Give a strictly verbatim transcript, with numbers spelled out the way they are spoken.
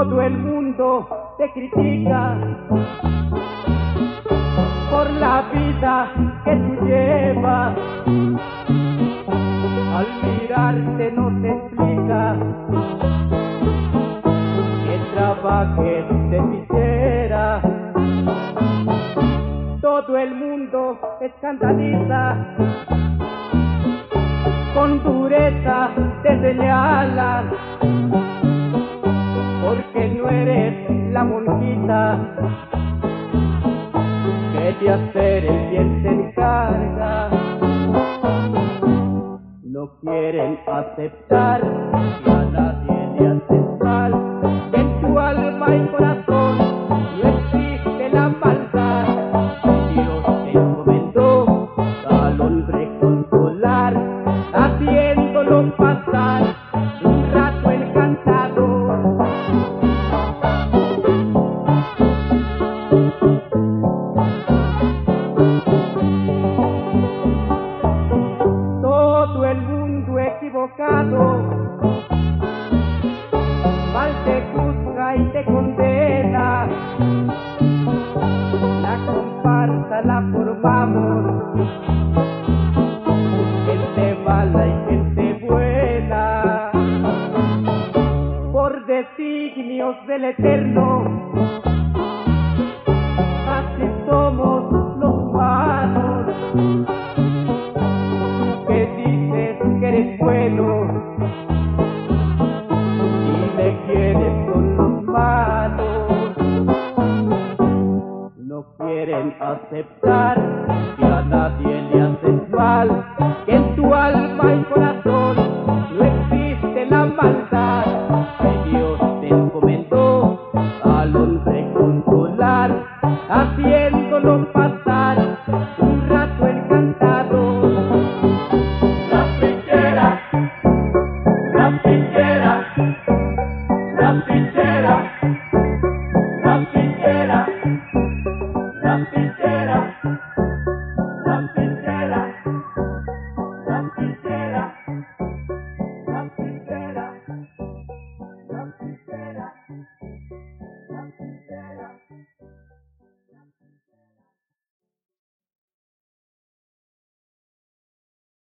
Todo el mundo te critica por la vida que tú llevas. Al mirarte no te explica que trabajes de visera. Todo el mundo escandaliza, con dureza te señalan, porque no eres la monjita que de hacer el bien se encarga. No quieren aceptar que a nadie le haces mal, que en tu alma y corazón no existe la maldad. Dios te encomendó al hombre consolar, haciéndolo pasar un rato encantador. Todo el mundo equivocado mal te juzga y te condena. La comparsa la formamos gente mala y gente buena, por designios del Eterno. Así somos los humanos. Que dices que eres bueno, dime quiénes son los malos. No quieren aceptar que a nadie le haces mal, que en tu alma y corazón no existe la maldad. Que Dios te encomendó al hombre consolar, haciéndolo pasar un rato encantado. La pichera, la pichera, la pichera.